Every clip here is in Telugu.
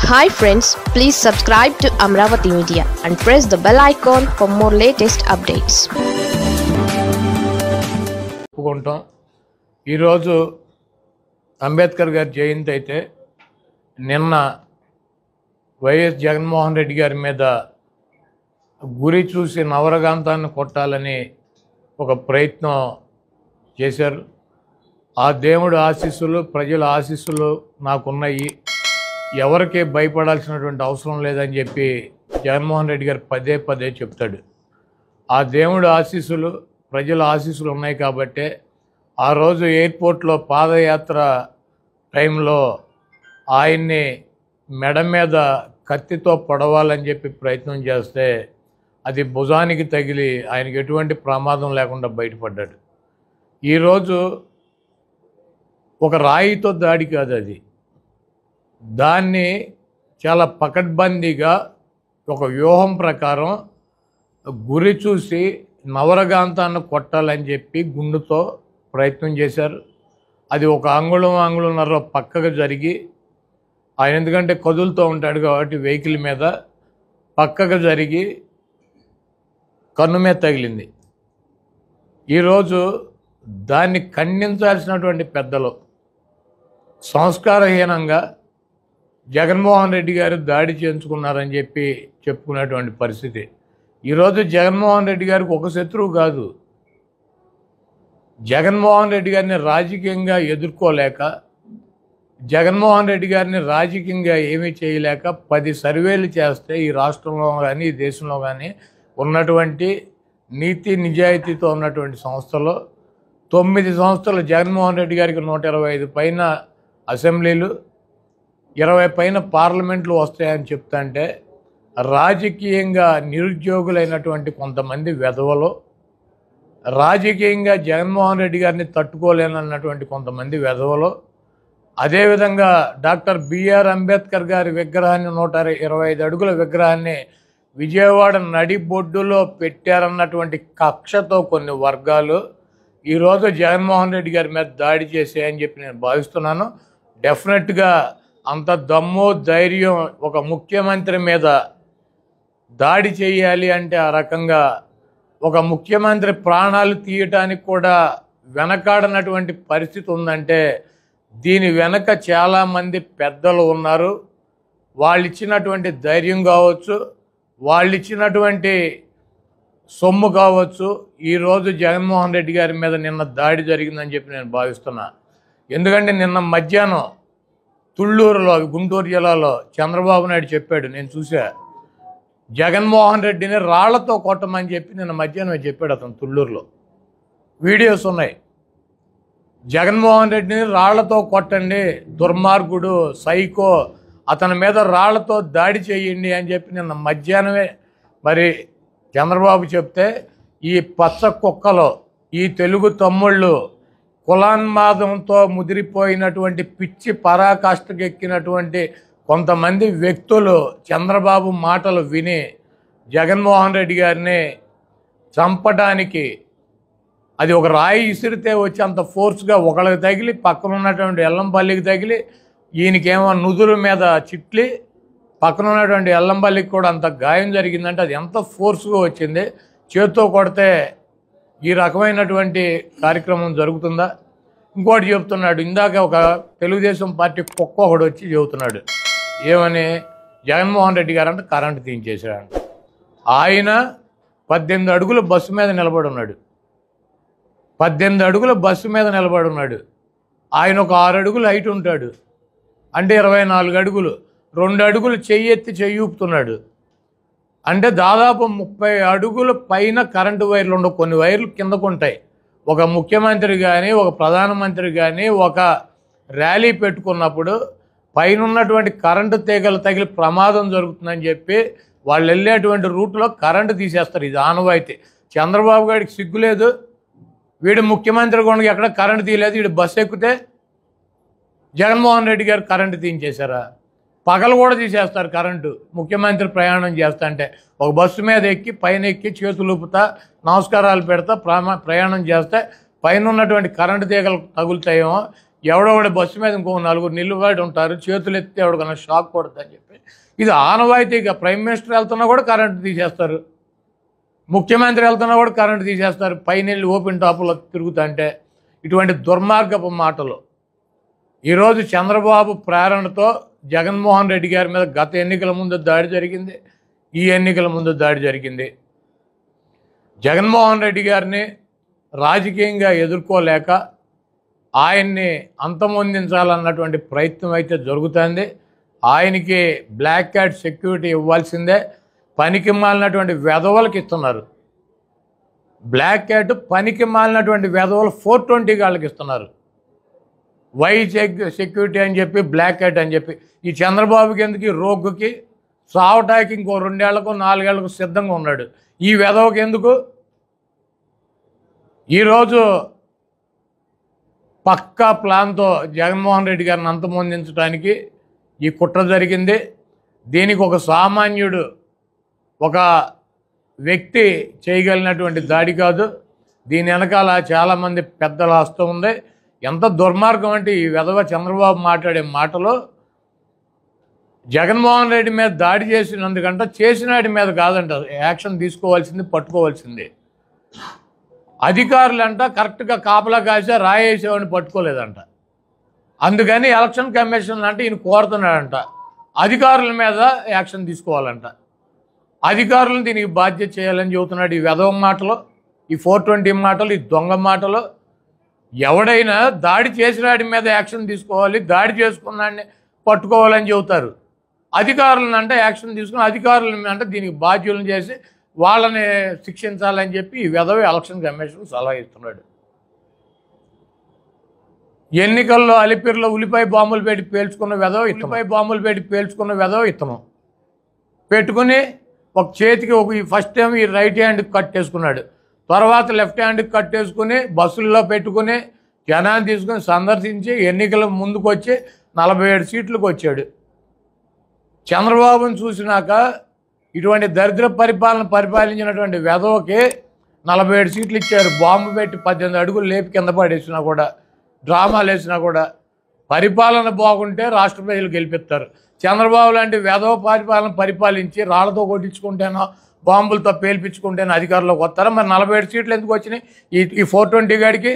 Hi friends, please subscribe to Amravati Media and press the bell icon for more latest updates. ఈరోజు అంబేద్కర్ గారి జయంతి అయితే నిన్న వైఎస్ జగన్మోహన్ రెడ్డి గారి మీద గురి చూసి నవరగాంతాన్ని కొట్టాలని ఒక ప్రయత్నం చేశారు. ఆ దేవుడి ఆశీస్సులు, ప్రజల ఆశీస్సులు నాకున్నాయి, ఎవరికి భయపడాల్సినటువంటి అవసరం లేదని చెప్పి జగన్మోహన్ రెడ్డి గారు పదే పదే చెప్తాడు. ఆ దేవుడి ఆశీస్సులు, ప్రజల ఆశీస్సులు ఉన్నాయి కాబట్టే ఆ రోజు ఎయిర్పోర్ట్లో పాదయాత్ర టైంలో ఆయన్ని మెడ మీద కత్తితో పొడవాలని చెప్పి ప్రయత్నం చేస్తే అది భుజానికి తగిలి ఆయనకి ఎటువంటి ప్రమాదం లేకుండా బయటపడ్డాడు. ఈరోజు ఒక రాయితో దాడి కాదు, అది దాన్ని చాలా పకడ్బందీగా ఒక వ్యూహం ప్రకారం గురి చూసి నవరగాంతాన్ని కొట్టాలని చెప్పి గుండుతో ప్రయత్నం చేశారు. అది ఒక అంగుళంన్నర పక్కకు జరిగి, ఆయన ఎందుకంటే కదులుతూ ఉంటాడు కాబట్టి వెహికల్ మీద పక్కకు జరిగి కన్ను మీద తగిలింది. ఈరోజు దాన్ని ఖండించాల్సినటువంటి పెద్దలు సంస్కారహీనంగా జగన్మోహన్ రెడ్డి గారు దాడి చేయించుకున్నారని చెప్పి చెప్పుకునేటువంటి పరిస్థితి. ఈరోజు జగన్మోహన్ రెడ్డి గారికి ఒక శత్రువు కాదు, జగన్మోహన్ రెడ్డి గారిని రాజకీయంగా ఎదుర్కోలేక, జగన్మోహన్ రెడ్డి గారిని రాజకీయంగా ఏమీ చేయలేక 10 సర్వేలు చేస్తే ఈ రాష్ట్రంలో కానీ ఈ దేశంలో కానీ ఉన్నటువంటి నీతి నిజాయితీతో ఉన్నటువంటి సంస్థలో 9 సంస్థలు జగన్మోహన్ రెడ్డి గారికి 125 పైన అసెంబ్లీలు, 20 పైన పార్లమెంట్లు వస్తాయని చెప్తుంటే రాజకీయంగా నిరుద్యోగులైనటువంటి కొంతమంది వెధవలు, రాజకీయంగా జగన్మోహన్ రెడ్డి గారిని తట్టుకోలేనన్నటువంటి కొంతమంది వెధవలు, అదేవిధంగా డాక్టర్ బిఆర్ అంబేద్కర్ గారి విగ్రహాన్ని 125 అడుగుల విగ్రహాన్ని విజయవాడ నడిబొడ్డులో పెట్టారన్నటువంటి కక్షతో కొన్ని వర్గాలు ఈరోజు జగన్మోహన్ రెడ్డి గారి మీద దాడి చేసాయని చెప్పి నేను భావిస్తున్నాను. డెఫినెట్గా అంత దమ్ము ధైర్యం ఒక ముఖ్యమంత్రి మీద దాడి చేయాలి అంటే ఆ రకంగా ఒక ముఖ్యమంత్రి ప్రాణాలు తీయటానికి కూడా వెనకాడనటువంటి పరిస్థితి ఉందంటే దీని వెనక చాలామంది పెద్దలు ఉన్నారు. వాళ్ళు ఇచ్చినటువంటి ధైర్యం కావచ్చు, వాళ్ళు ఇచ్చినటువంటి సొమ్ము కావచ్చు, ఈరోజు జగన్మోహన్ రెడ్డి గారి మీద నిన్న దాడి జరిగిందని చెప్పి నేను భావిస్తున్నా. ఎందుకంటే నిన్న మధ్యాహ్నం తుళ్ళూరులో, గుంటూరు జిల్లాలో చంద్రబాబు నాయుడు చెప్పాడు, నేను చూసా, జగన్మోహన్ రెడ్డిని రాళ్లతో కొట్టమని చెప్పి నిన్న మధ్యాహ్నం చెప్పాడు. అతను తుళ్ళూరులో వీడియోస్ ఉన్నాయి. జగన్మోహన్ రెడ్డిని రాళ్లతో కొట్టండి, దుర్మార్గుడు, సైకో, అతని మీద రాళ్లతో దాడి చేయండి అని చెప్పి నిన్న మధ్యాహ్నమే మరి చంద్రబాబు చెప్తే ఈ పచ్చ కుక్కలో ఈ తెలుగు తమ్ముళ్ళు కులాన్మాదంతో ముదిరిపోయినటువంటి పిచ్చి పరాకాష్ఠకెక్కినటువంటి కొంతమంది వ్యక్తులు చంద్రబాబు మాటలు విని జగన్మోహన్ రెడ్డి గారిని చంపడానికి అది ఒక రాయి ఇసిరితే వచ్చి అంత ఫోర్స్గా ఒకళ్ళకి తగిలి, పక్కన ఉన్నటువంటి ఎల్లంపల్లికి తగిలి, ఈయనకేమో నుదురు మీద చిట్లి, పక్కన ఉన్నటువంటి ఎల్లంపల్లికి కూడా అంత గాయం జరిగిందంటే అది ఎంత ఫోర్స్గా వచ్చింది. చేత్తో కొడితే ఈ రకమైనటువంటి కార్యక్రమం జరుగుతుందా? ఇంకోటి చెప్తున్నాడు, ఇందాక ఒక తెలుగుదేశం పార్టీ కుక్క ఒకడు వచ్చి చెబుతున్నాడు, ఏమని, జగన్మోహన్ రెడ్డి గారు అంటే కరెంటు తీయించేశాడు. ఆయన 18 అడుగుల బస్సు మీద నిలబడి ఉన్నాడు, 18 అడుగుల బస్సు మీద నిలబడి ఉన్నాడు. ఆయన ఒక 6 అడుగులు హైట్ ఉంటాడు, అంటే 24 అడుగులు, 2 అడుగులు చెయ్యెత్తి చెయ్యూపుతున్నాడు. అంటే దాదాపు 30 అడుగుల పైన కరెంటు వైర్లు ఉండవు, కొన్ని వైర్లు కిందకు ఉంటాయి. ఒక ముఖ్యమంత్రి కానీ, ఒక ప్రధానమంత్రి కానీ ఒక ర్యాలీ పెట్టుకున్నప్పుడు పైన ఉన్నటువంటి కరెంటు తీగలు తగిలి ప్రమాదం జరుగుతుందని చెప్పి వాళ్ళు వెళ్ళేటువంటి రూట్లో కరెంటు తీసేస్తారు. ఇది ఆనవాయితీ. చంద్రబాబు గారికి సిగ్గులేదు, వీడు ముఖ్యమంత్రి కూడా ఎక్కడ కరెంటు తీయలేదు, వీడు బస్సు ఎక్కితే జగన్మోహన్ రెడ్డి గారు కరెంటు తీయించేశారా? పగలు కూడా తీసేస్తారు కరెంటు. ముఖ్యమంత్రి ప్రయాణం చేస్తా అంటే ఒక బస్సు మీద ఎక్కి పైన ఎక్కి చేతులు ఊపుతా నమస్కారాలు పెడతా ప్రయాణం చేస్తే పైన ఉన్నటువంటి కరెంటు తీగలు తగులుతాయేమో, ఎవడొకటి బస్సు మీద ఇంకో నలుగురు నిలబడి ఉంటారు, చేతులు ఎత్తితే ఎవరికన్నా షాక్ కొడుతుందని చెప్పి ఇది ఆనవాయితీగా ప్రైమ్ మినిస్టర్ వెళ్తున్నా కూడా కరెంటు తీసేస్తారు, ముఖ్యమంత్రి వెళ్తున్నా కూడా కరెంటు తీసేస్తారు, పైన ఓపెన్ టాపులో తిరుగుతుంటే. ఇటువంటి దుర్మార్గపు మాటలు ఈరోజు చంద్రబాబు ప్రేరణతో జగన్మోహన్ రెడ్డి గారి మీద గత ఎన్నికల ముందు దాడి జరిగింది, ఈ ఎన్నికల ముందు దాడి జరిగింది. జగన్మోహన్ రెడ్డి గారిని రాజకీయంగా ఎదుర్కోలేక ఆయన్ని అంతమొందించాలన్నటువంటి ప్రయత్నం అయితే జరుగుతుంది. ఆయనకి బ్లాక్ క్యాట్ సెక్యూరిటీ ఇవ్వాల్సిందే. పనికి మాలినటువంటి వెధవలకు ఇస్తున్నారు బ్లాక్ క్యాట్, పనికి మాలినటువంటి వెధవలు 420 వాళ్ళకి ఇస్తున్నారు. వై సెక్యూరిటీ అని చెప్పి బ్లాక్ క్యాట్ అని చెప్పి ఈ చంద్రబాబుకి ఎందుకు, ఈ రోగ్గుకి సావటానికి ఇంకో 2 ఏళ్లకు 4 ఏళ్లకు సిద్ధంగా ఉన్నాడు. ఈ వెధవకి ఎందుకు? ఈరోజు పక్కా ప్లాన్తో జగన్మోహన్ రెడ్డి గారిని అంతమొందించడానికి ఈ కుట్ర జరిగింది. దీనికి ఒక సామాన్యుడు, ఒక వ్యక్తి చేయగలిగినటువంటి దాడి కాదు. దీని వెనకాల చాలామంది పెద్దల హస్తం ఉంది. ఎంత దుర్మార్గం అంటే ఈ వెధవ చంద్రబాబు మాట్లాడే మాటలు జగన్మోహన్ రెడ్డి మీద దాడి చేసినందుకంట, చేసినాడి మీద కాదంట యాక్షన్ తీసుకోవాల్సింది, పట్టుకోవాల్సింది. అధికారులంట కరెక్ట్గా కాపలా కాసే రాయేసేవాడిని పట్టుకోలేదంట. అందుకని ఎలక్షన్ కమిషన్ అంటే ఈయన కోరుతున్నాడంట అధికారుల మీద యాక్షన్ తీసుకోవాలంట. అధికారులను దీనికి బాధ్యత చేయాలని చెబుతున్నాడు. ఈ వెధవ మాటలు, ఈ 420 మాటలు, ఈ దొంగ మాటలు. ఎవడైనా దాడి చేసినాడి మీద యాక్షన్ తీసుకోవాలి, దాడి చేసుకున్నాడిని పట్టుకోవాలని చెబుతారు. అధికారులను అంటే యాక్షన్ తీసుకుని అధికారులను అంటే దీనికి బాధ్యులను చేసి వాళ్ళని శిక్షించాలని చెప్పి ఈ వెధవ ఎలక్షన్ కమిషన్ సలహా ఇస్తున్నాడు. ఎన్నికల్లో అలిపిరిలో ఉల్లిపాయ బాంబులు పెట్టి పేల్చుకున్న వెధవ ఇత్తనం పెట్టుకుని ఒక చేతికి ఒక ఫస్ట్ టైం ఈ రైట్ హ్యాండ్కి కట్టేసుకున్నాడు, తర్వాత లెఫ్ట్ హ్యాండ్కి కట్టేసుకుని బస్సుల్లో పెట్టుకుని జనాన్ని తీసుకుని సందర్శించి ఎన్నికల ముందుకు వచ్చి 47 సీట్లకు వచ్చాడు. చంద్రబాబును చూసినాక ఇటువంటి దరిద్ర పరిపాలించినటువంటి వెధవకి 47 సీట్లు ఇచ్చారు. బాంబు పెట్టి 18 అడుగులు లేపి కింద పడేసినా కూడా, డ్రామాలు వేసినా కూడా. పరిపాలన బాగుంటే రాష్ట్ర ప్రజలు గెలిపిస్తారు. చంద్రబాబు లాంటి వెధవ పరిపాలించి రాళ్లతో కొట్టించుకుంటేనో బాంబులతో పేల్పించుకుంటేనో అధికారంలోకి వస్తారా? మరి 47 సీట్లు ఎందుకు వచ్చినాయి ఈ 420 గాడికి?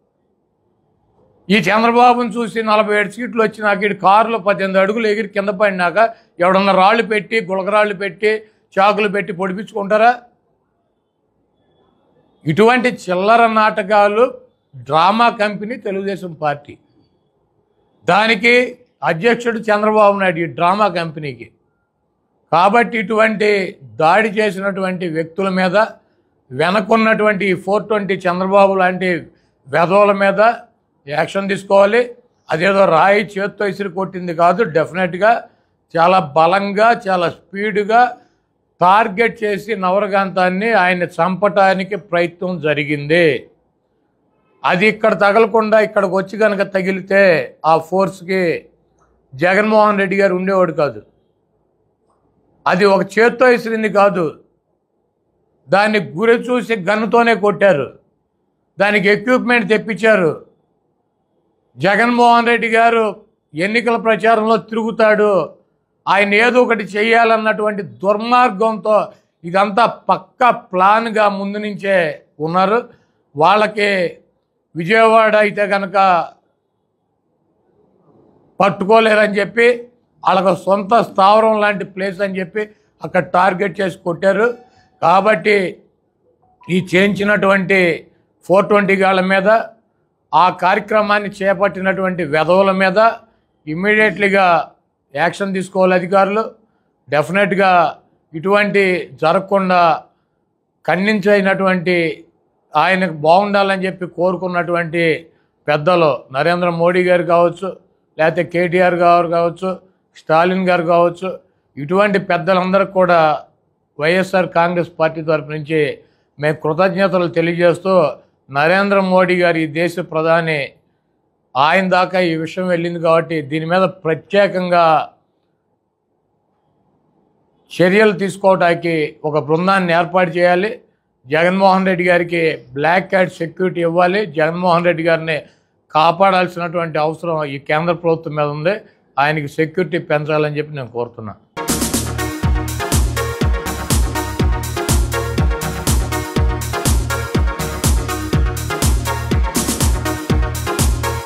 ఈ చంద్రబాబును చూసి 47 సీట్లు వచ్చినాక ఇటు కారులో 18 అడుగులు ఎగిరి కింద పడినాక ఎవడన్నా రాళ్ళు పెట్టి, గులకరాళ్ళు పెట్టి, చాకులు పెట్టి పొడిపించుకుంటారా? ఇటువంటి చిల్లర నాటకాలు డ్రామా కంపెనీ తెలుగుదేశం పార్టీ. దానికి అధ్యక్షుడు చంద్రబాబు నాయుడు, ఈ డ్రామా కంపెనీకి. కాబట్టి ఇటువంటి దాడి చేసినటువంటి వ్యక్తుల మీద, వెనకున్నటువంటి 420 చంద్రబాబు లాంటి వెధవల మీద యాక్షన్ తీసుకోవాలి. అదేదో రాయి చేత్తో ఇసిరి కొట్టింది కాదు, డెఫినెట్గా చాలా బలంగా, చాలా స్పీడ్గా టార్గెట్ చేసి నవరకాంతాన్ని ఆయన చంపటానికి ప్రయత్నం జరిగింది. అది ఇక్కడ తగలకుండా ఇక్కడికి వచ్చి కనుక తగిలితే ఆ ఫోర్స్కి జగన్మోహన్ రెడ్డి గారు ఉండేవాడు కాదు. అది ఒక చేత్తో ఇసిరింది కాదు, దాన్ని గురి చూసి గన్నుతోనే కొట్టారు, దానికి ఎక్విప్మెంట్ తెప్పించారు. జగన్మోహన్ రెడ్డి గారు ఎన్నికల ప్రచారంలో తిరుగుతాడు, ఆయన ఏదో ఒకటి చేయాలన్నటువంటి దుర్మార్గంతో ఇదంతా పక్కా ప్లాన్గా ముందు నుంచే ఉన్నారు. వాళ్ళకి విజయవాడ అయితే కనుక పట్టుకోలేరని చెప్పి, వాళ్ళకు సొంత స్థావరం లాంటి ప్లేస్ అని చెప్పి అక్కడ టార్గెట్ చేసి కొట్టారు. కాబట్టి ఈ చేయించినటువంటి 420 గాళ్ళ మీద, ఆ కార్యక్రమాన్ని చేపట్టినటువంటి వెధవుల మీద ఇమ్మీడియట్లీగా యాక్షన్ తీసుకోవాలి అధికారులు. డెఫినెట్గా ఇటువంటి జరగకుండా ఖండించైనటువంటి, ఆయనకు బాగుండాలని చెప్పి కోరుకున్నటువంటి పెద్దలు నరేంద్ర మోడీ గారు కావచ్చు, లేకపోతే కేటీఆర్ గారు కావచ్చు, స్టాలిన్ గారు కావచ్చు, ఇటువంటి పెద్దలందరికీ కూడా వైఎస్ఆర్ కాంగ్రెస్ పార్టీ తరఫు నుంచి మేము కృతజ్ఞతలు తెలియజేస్తూ, నరేంద్ర మోడీ గారు ఈ దేశ ప్రధాని, ఆయన దాకా ఈ విషయం వెళ్ళింది కాబట్టి దీని మీద ప్రత్యేకంగా చర్యలు తీసుకోవడానికి ఒక బృందాన్ని ఏర్పాటు చేయాలి. జగన్మోహన్ రెడ్డి గారికి బ్లాక్ క్యాట్ సెక్యూరిటీ ఇవ్వాలి. జగన్మోహన్ రెడ్డి గారిని కాపాడాల్సినటువంటి అవసరం ఈ కేంద్ర ప్రభుత్వం మీద ఉంది. ఆయనకి సెక్యూరిటీ పెంచాలని చెప్పి నేను కోరుతున్నాను.